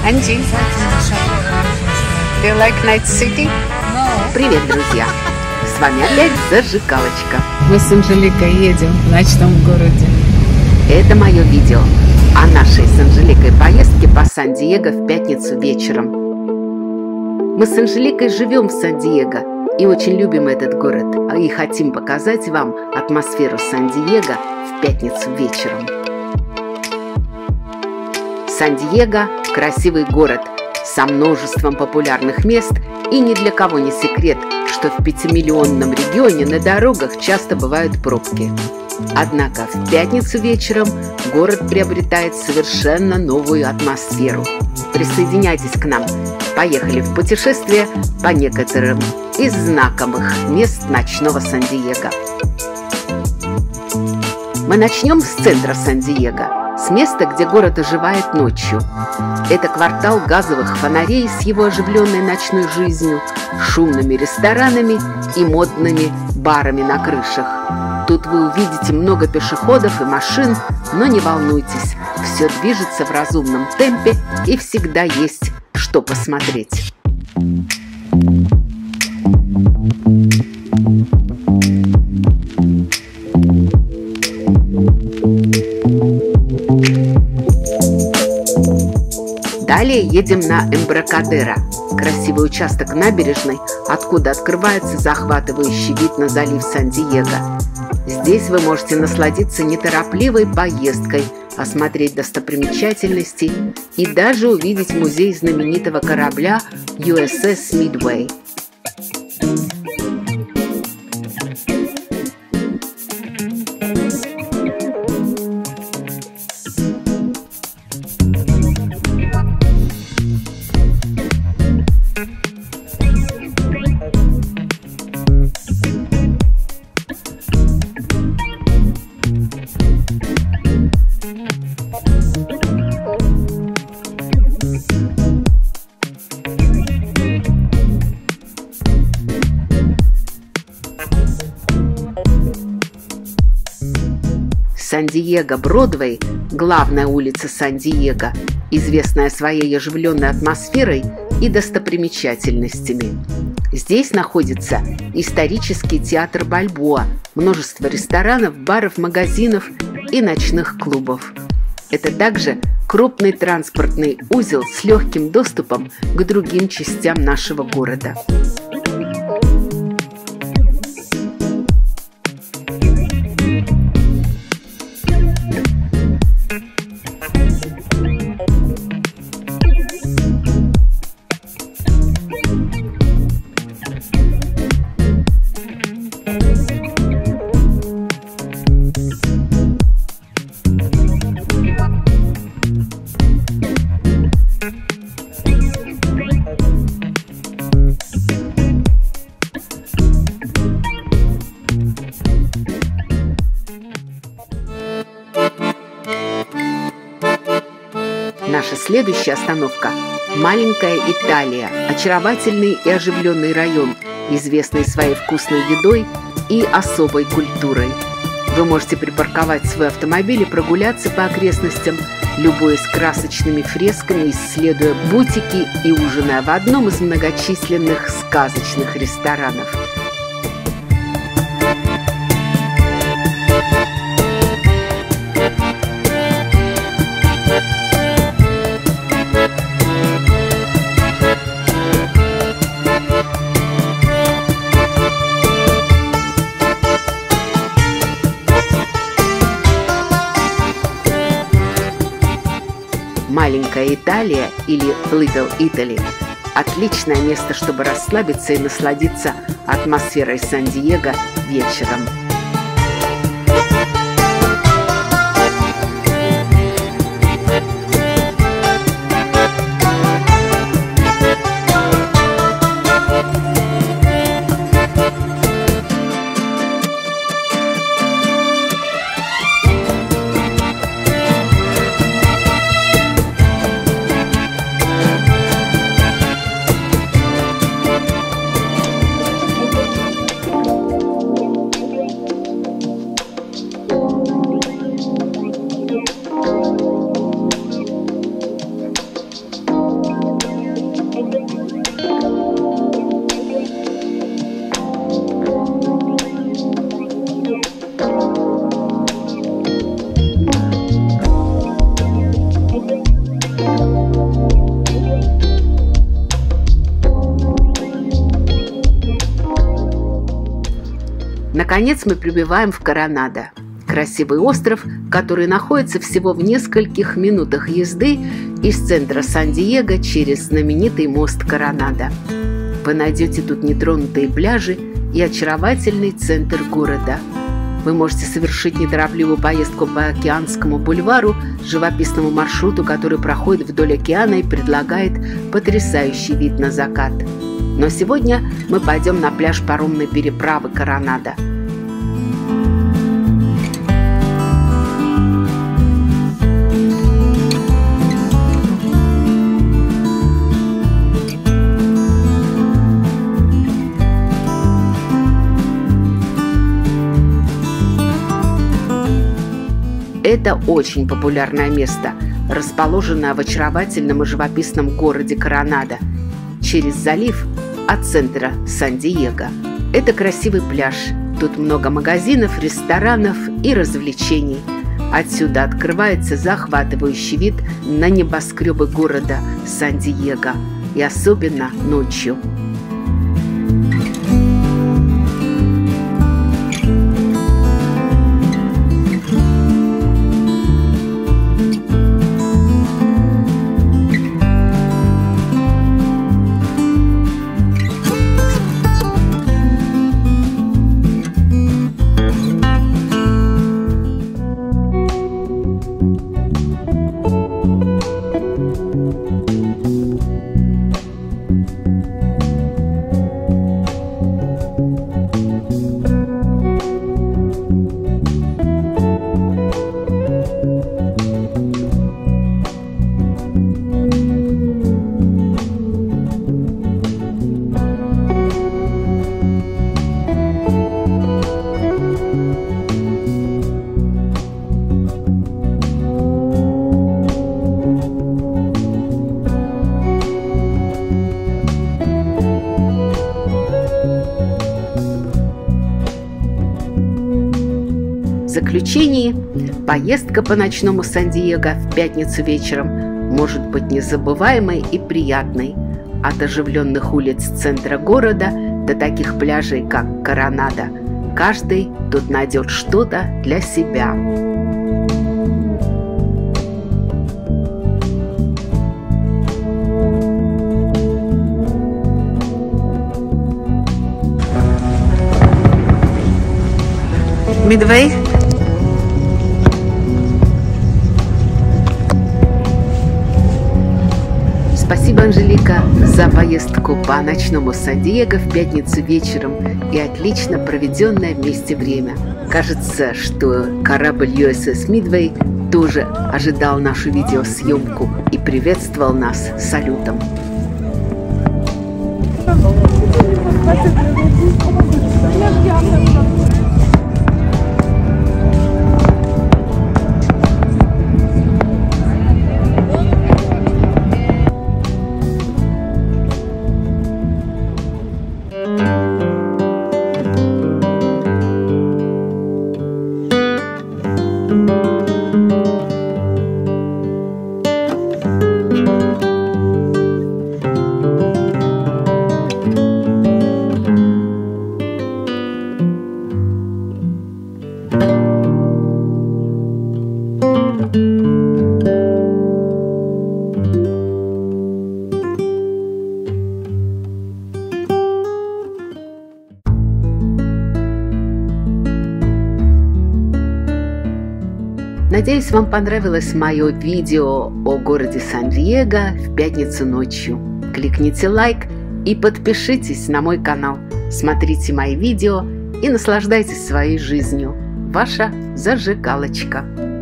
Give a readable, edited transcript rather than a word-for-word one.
Angie, do you like Night City? Привет, друзья! С вами опять Зажигалочка. Мы с Анжеликой едем в ночном городе. Это мое видео о нашей с Анжеликой поездке по Сан-Диего в пятницу вечером. Мы с Анжеликой живем в Сан-Диего и очень любим этот город. И хотим показать вам атмосферу Сан-Диего в пятницу вечером. Сан-Диего – красивый город со множеством популярных мест, и ни для кого не секрет, что в 5-миллионном регионе на дорогах часто бывают пробки. Однако в пятницу вечером город приобретает совершенно новую атмосферу. Присоединяйтесь к нам. Поехали в путешествие по некоторым из знаковых мест ночного Сан-Диего. Мы начнем с центра Сан-Диего, с места, где город оживает ночью. Это квартал газовых фонарей с его оживленной ночной жизнью, шумными ресторанами и модными барами на крышах. Тут вы увидите много пешеходов и машин, но не волнуйтесь, все движется в разумном темпе и всегда есть что посмотреть. Далее едем на Эмбаркадеро, красивый участок набережной, откуда открывается захватывающий вид на залив Сан-Диего. Здесь вы можете насладиться неторопливой поездкой, осмотреть достопримечательности и даже увидеть музей знаменитого корабля USS Midway. Сан-Диего Бродвей, главная улица Сан-Диего, известная своей оживленной атмосферой и достопримечательностями. Здесь находится исторический театр Бальбоа, множество ресторанов, баров, магазинов и ночных клубов. Это также крупный транспортный узел с легким доступом к другим частям нашего города. Наша следующая остановка – маленькая Италия, очаровательный и оживленный район, известный своей вкусной едой и особой культурой. Вы можете припарковать свой автомобиль и прогуляться по окрестностям, любуясь красочными фресками, исследуя бутики и ужиная в одном из многочисленных сказочных ресторанов. Маленькая Италия или Little Italy – отличное место, чтобы расслабиться и насладиться атмосферой Сан-Диего вечером. Наконец мы прибываем в Коронадо. Красивый остров, который находится всего в нескольких минутах езды из центра Сан-Диего через знаменитый мост Коронадо. Вы найдете тут нетронутые пляжи и очаровательный центр города. Вы можете совершить неторопливую поездку по Океанскому бульвару, живописному маршруту, который проходит вдоль океана и предлагает потрясающий вид на закат. Но сегодня мы пойдем на пляж паромной переправы Коронадо. Это очень популярное место, расположенное в очаровательном и живописном городе Коронадо, через залив от центра Сан-Диего. Это красивый пляж, тут много магазинов, ресторанов и развлечений. Отсюда открывается захватывающий вид на небоскребы города Сан-Диего, и особенно ночью. В заключении, поездка по ночному Сан-Диего в пятницу вечером может быть незабываемой и приятной. От оживленных улиц центра города до таких пляжей, как Коронадо. Каждый тут найдет что-то для себя. Midway. Спасибо, Анжелика, за поездку по ночному Сан-Диего в пятницу вечером и отлично проведенное вместе время. Кажется, что корабль USS Midway тоже ожидал нашу видеосъемку и приветствовал нас салютом. Надеюсь, вам понравилось мое видео о городе Сан-Диего в пятницу ночью. Кликните лайк и подпишитесь на мой канал. Смотрите мои видео и наслаждайтесь своей жизнью. Ваша зажигалочка.